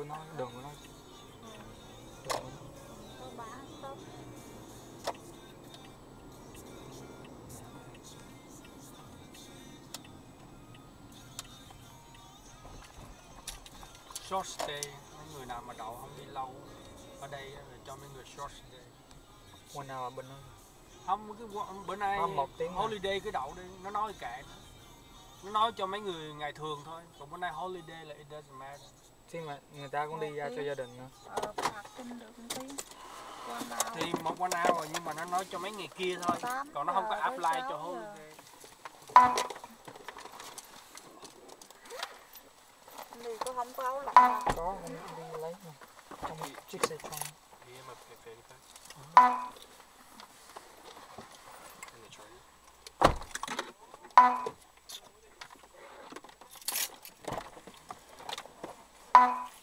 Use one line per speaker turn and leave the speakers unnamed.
nói đường của nó.
Tôi bán tốt.
Short stay, mấy người nào mà đậu không đi lâu ở đây là cho mấy người short stay.
One hour bên đó.
Không, cái bữa nay
1 tiếng
holiday cứ đậu đi, nó nói kệ. Nó nói cho mấy người ngày thường thôi, còn bữa nay holiday là it doesn't matter.
Chứ mà người ta cũng đi ra cho gia đình nữa.
Phạt kinh được một tí.
Thì một one hour nhưng mà nó nói cho mấy ngày kia thôi, còn nó không có apply cho holiday.
Thì có không có áo lạnh.
Có, em đi lấy mà. Trong chiếc xe trong.
Đi mà phải đi phát. Anh